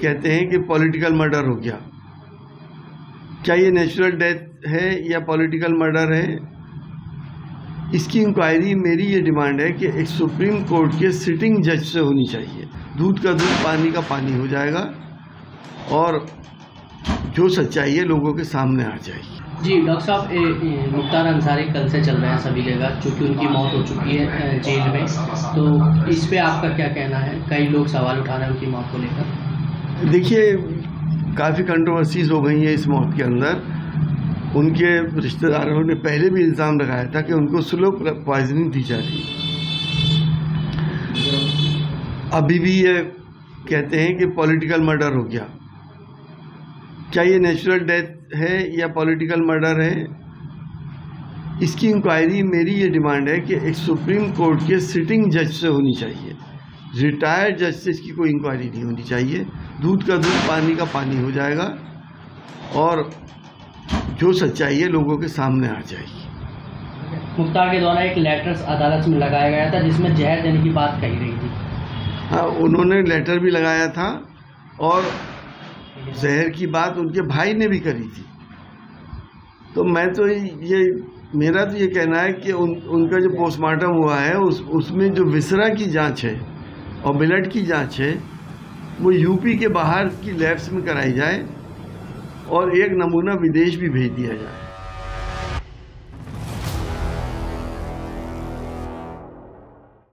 कहते हैं कि पॉलिटिकल मर्डर हो गया। क्या ये नेचुरल डेथ है या पॉलिटिकल मर्डर है? इसकी इंक्वायरी मेरी ये डिमांड है कि एक सुप्रीम कोर्ट के सिटिंग जज से होनी चाहिए। दूध का दूध पानी का पानी हो जाएगा और जो सच्चाई है लोगों के सामने आ जाएगी। जी डॉक्टर साहब, मुख्तार अंसारी कल से चल रहे हैं सभी जगह, चूँकि उनकी मौत हो चुकी है जेल में, तो इस पे आपका क्या कहना है? कई लोग सवाल उठा रहे हैं उनकी मौत को लेकर। देखिए, काफ़ी कंट्रोवर्सीज हो गई है इस मौत के अंदर। उनके रिश्तेदारों ने पहले भी इल्ज़ाम लगाया था कि उनको स्लो पॉइजनिंग दी जा रही है। अभी भी ये कहते हैं कि पॉलिटिकल मर्डर हो गया। क्या ये नेचुरल डेथ है या पॉलिटिकल मर्डर है? इसकी इंक्वायरी मेरी ये डिमांड है कि एक सुप्रीम कोर्ट के सिटिंग जज से होनी चाहिए। रिटायर्ड जज से इसकी कोई इंक्वायरी नहीं होनी चाहिए। दूध का दूध पानी का पानी हो जाएगा और जो सच्चाई है लोगों के सामने आ जाएगी। मुख्तार के द्वारा एक लेटर अदालत में लगाया गया था जिसमें जहर देने की बात कही रही थी। हाँ, उन्होंने लेटर भी लगाया था और जहर की बात उनके भाई ने भी करी थी। तो मेरा तो ये कहना है कि उनका जो पोस्टमार्टम हुआ है उसमें जो विसरा की जांच है और ब्लड की जांच है वो यूपी के बाहर की लैब्स में कराई जाए और एक नमूना विदेश भी भेज दिया जाए।